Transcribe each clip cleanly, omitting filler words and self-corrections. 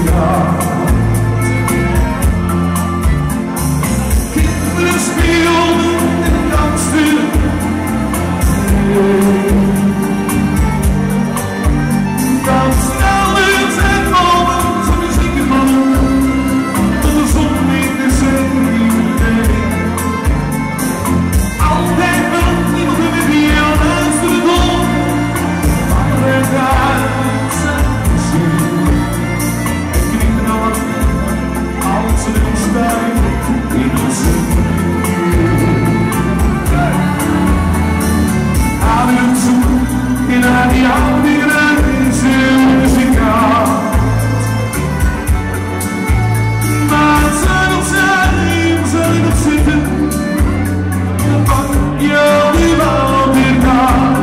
Kinderen speelden en dansten. Dan snelden en vallen ze muziek van tot de zon in de zee. Altijd wel iemand met wie je naast de dom, maar werd uit zijn zin. En knikken al als ze erin stijgen in een zin. Adem zoek in haar die ouderen in zijn muzikaal. Maar het zijn nog zijn, zal nog zitten. Pak je die bal weer daar.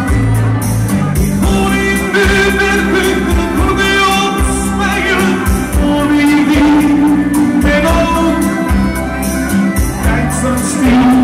Voor in de bergen een accordeon spelen. Voor wie die en ook. Kijk zo stil.